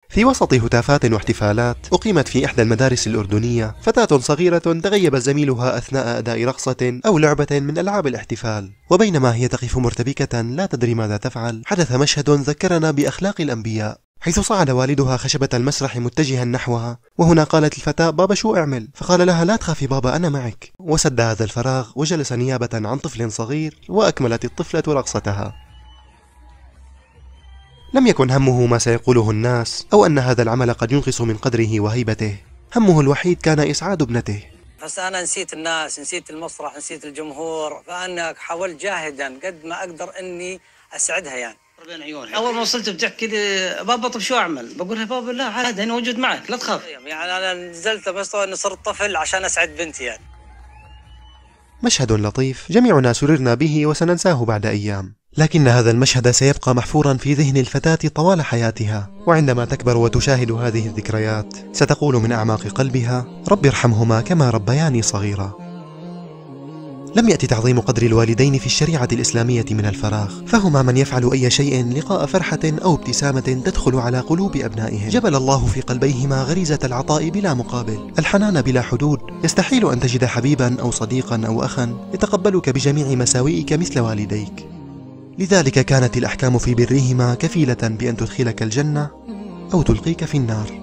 في وسط هتافات واحتفالات أقيمت في إحدى المدارس الأردنية، فتاة صغيرة تغيب زميلها أثناء أداء رقصة أو لعبة من ألعاب الاحتفال، وبينما هي تقف مرتبكة لا تدري ماذا تفعل، حدث مشهد ذكرنا بأخلاق الأنبياء، حيث صعد والدها خشبة المسرح متجها نحوها، وهنا قالت الفتاة: بابا شو أعمل؟ فقال لها: لا تخافي بابا، أنا معك، وسد هذا الفراغ وجلس نيابة عن طفل صغير، وأكملت الطفلة رقصتها. لم يكن همه ما سيقوله الناس أو أن هذا العمل قد ينقص من قدره وهيبته، همه الوحيد كان إسعاد ابنته. بس أنا نسيت الناس، نسيت المسرح، نسيت الجمهور، فأنا حاولت جاهدا قد ما أقدر إني أسعدها يعني. بين عيونها أول ما وصلت بتحكي لي: بابا طب شو أعمل؟ بقول لها: بابا لا عادي، أنا موجود معك، لا تخاف. يعني أنا نزلت بس إني صرت طفل عشان أسعد بنتي يعني. مشهد لطيف جميعنا سررنا به وسننساه بعد أيام، لكن هذا المشهد سيبقى محفورا في ذهن الفتاة طوال حياتها، وعندما تكبر وتشاهد هذه الذكريات ستقول من أعماق قلبها: رب ارحمهما كما ربياني صغيرا. لم يأتي تعظيم قدر الوالدين في الشريعة الإسلامية من الفراغ، فهما من يفعل أي شيء لقاء فرحة أو ابتسامة تدخل على قلوب أبنائهم. جبل الله في قلبيهما غريزة العطاء بلا مقابل، الحنان بلا حدود. يستحيل أن تجد حبيبا أو صديقا أو أخا يتقبلك بجميع مساوئك مثل والديك، لذلك كانت الأحكام في برهما كفيلة بأن تدخلك الجنة أو تلقيك في النار.